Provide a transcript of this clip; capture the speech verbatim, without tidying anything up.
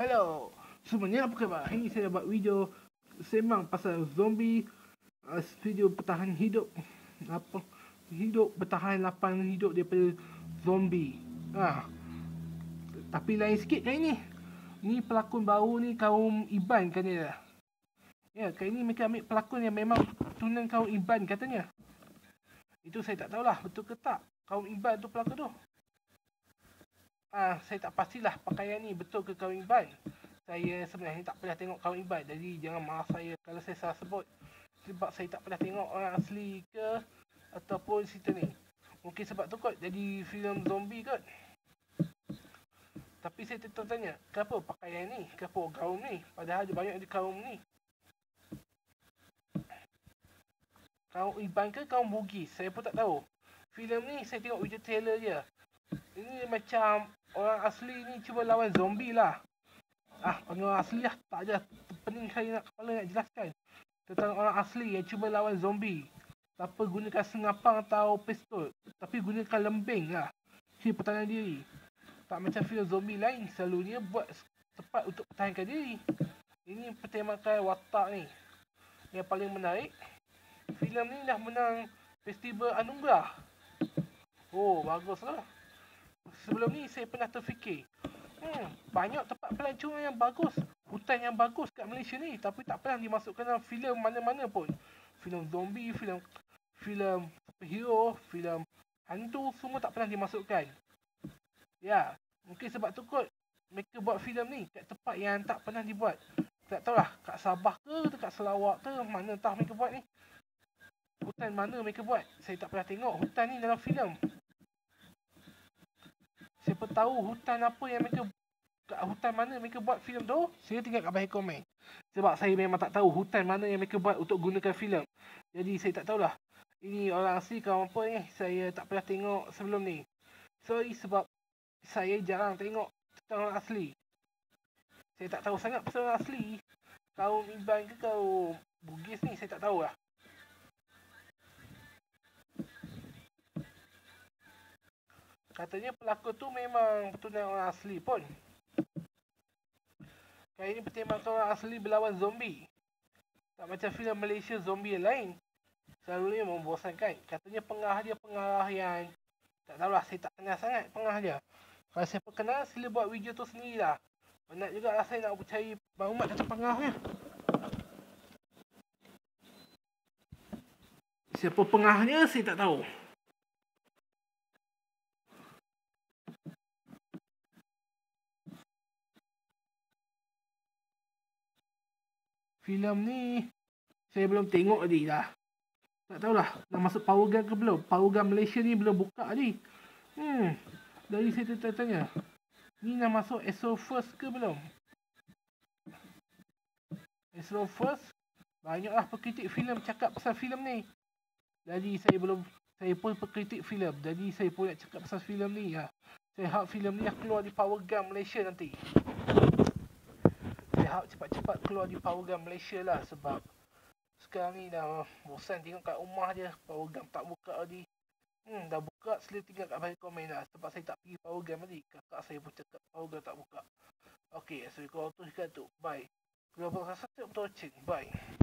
Hello, semuanya apa khabar? Hari ni saya buat video sembang pasal zombie, uh, video bertahan hidup, apa hidup bertahan lapan hidup daripada zombie. Ah, tapi lain sikit kali ni. Ni pelakon baru ni kaum Iban kan dia. Ya, kali ni mereka ambil pelakon yang memang tunan kaum Iban katanya. Itu saya tak tahulah betul ke tak kaum Iban tu pelakon tu. Ah, saya tak pastilah pakaian ni betul ke kaum Iban. Saya sebenarnya tak pernah tengok kaum Iban, jadi jangan marah saya kalau saya salah sebut. Sebab saya tak pernah tengok orang asli ke ataupun cerita ni. Mungkin sebab tu kot jadi filem zombie kot. Tapi saya tetap tanya, kenapa pakaian ni? Kenapa kaum ni? Padahal ada banyak di kaum ni. Kaum Iban ke kaum Bugis? Saya pun tak tahu. Filem ni saya tengok video trailer je. Ini macam orang asli ni cuba lawan zombie lah. Ah, panggil orang asli lah. Tak ada pening saya nak kepala nak jelaskan. Tentang orang asli yang cuba lawan zombie. Tanpa gunakan senapang atau pistol. Tapi gunakan lembing lah. Hingga pertahanan diri. Tak macam filem zombie lain. Selalunya buat tepat untuk pertahankan diri. Ini pertemakan watak ni. Yang paling menarik. Filem ni dah menang Festival Anugerah. Oh, baguslah. Sebelum ni saya pernah terfikir, hmm, banyak tempat pelancongan yang bagus, hutan yang bagus kat Malaysia ni, tapi tak pernah dimasukkan dalam filem mana-mana pun. Filem zombie, filem filem superhero, filem hantu, semua tak pernah dimasukkan. Ya, mungkin sebab tu kot mereka buat filem ni kat tempat yang tak pernah dibuat. Tak tahulah kat Sabah ke, dekat Sarawak ke, mana entah mereka buat ni. Hutan mana mereka buat, saya tak pernah tengok hutan ni dalam filem. Siapa tahu hutan apa yang mereka, kat hutan mana mereka buat filem tu, saya tinggal kat bawah komen. Sebab saya memang tak tahu hutan mana yang mereka buat untuk gunakan filem. Jadi saya tak tahulah ini orang asli ke apa ni, saya tak pernah tengok sebelum ni. Sorry sebab saya jarang tengok tentang orang asli. Saya tak tahu sangat pasal orang asli. Kaum Iban ke kaum Bugis ni saya tak tahulah. Katanya pelakon tu memang betulan orang asli pun. Kali ni pertemakan orang asli berlawan zombie. Tak macam filem Malaysia zombie yang lain. Selalunya membosankan. Katanya pengarah dia pengarah yang tak tahulah, saya tak kenal sangat pengarah dia. Kalau siapa kenal sila buat video tu sendirilah. Penat juga lah saya nak cari maklumat tentang pengarahnya. Siapa pengarahnya saya tak tahu. Filem ni saya belum tengok lagi lah. Tak tahulah nak masuk Powergun ke belum. Powergun Malaysia ni belum buka lagi. Hmm, dari saya tanya, ni nak masuk Astro First ke belum? Astro First, banyaklah pekritik filem cakap pasal filem ni. Jadi saya belum, saya pun pekritik filem. Jadi saya pun nak cakap pasal filem ni lah. Saya harap filem ni dah keluar di Powergun Malaysia nanti. Saya harap cepat-cepat keluar di Powergun Malaysia lah. Sebab sekarang ni dah bosan tengok kat rumah je. Powergun tak buka lagi. Hmm, dah buka, sila tinggal kat bawah komen lah. Sebab saya tak pergi Powergun tadi. Kakak saya pun cakap Powergun tak buka. Okay, so kalau tu sekarang tu. Bye. Global Rasa Tip Touching. Bye.